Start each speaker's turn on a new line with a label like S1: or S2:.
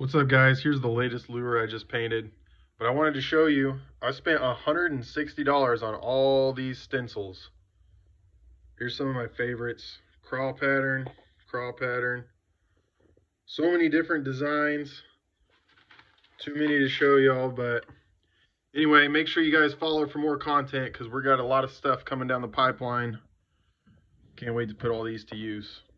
S1: What's up, guys? Here's the latest lure I just painted, but I wanted to show you I spent $160 on all these stencils. Here's some of my favorites: crawl pattern, so many different designs, too many to show y'all. But anyway, make sure you guys follow for more content because we got a lot of stuff coming down the pipeline. Can't wait to put all these to use.